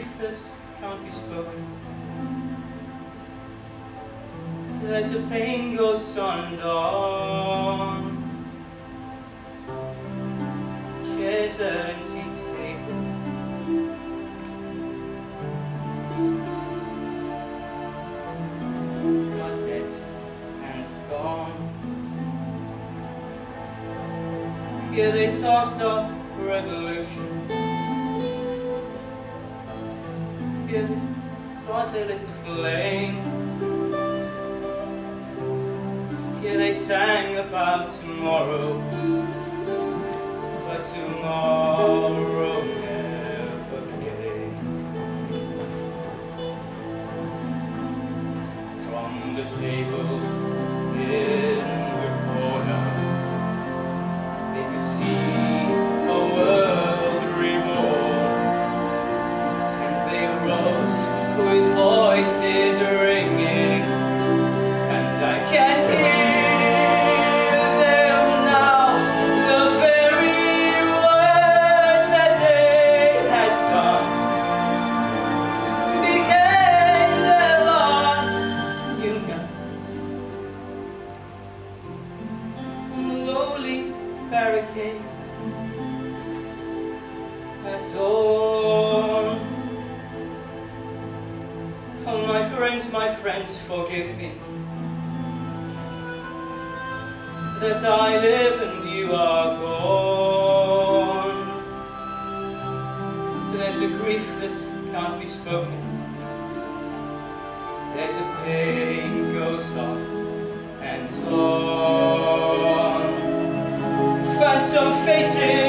grief that can't be spoken. There's a pain goes on and on. Chairs are empty tables. Got dead and gone. Here they talked of revolution. Here was they lit the flame. Here they sang about tomorrow, but tomorrow never came. From the table in the corner, they could see a world reborn, and they rose with voices ringing, and I can hear them now, the very words that they had sung became their lost union. Lowly barricade at dawn. Oh, my friends, forgive me that I live and you are gone. There's a grief that can't be spoken. There's a pain goes on and on. Phantom faces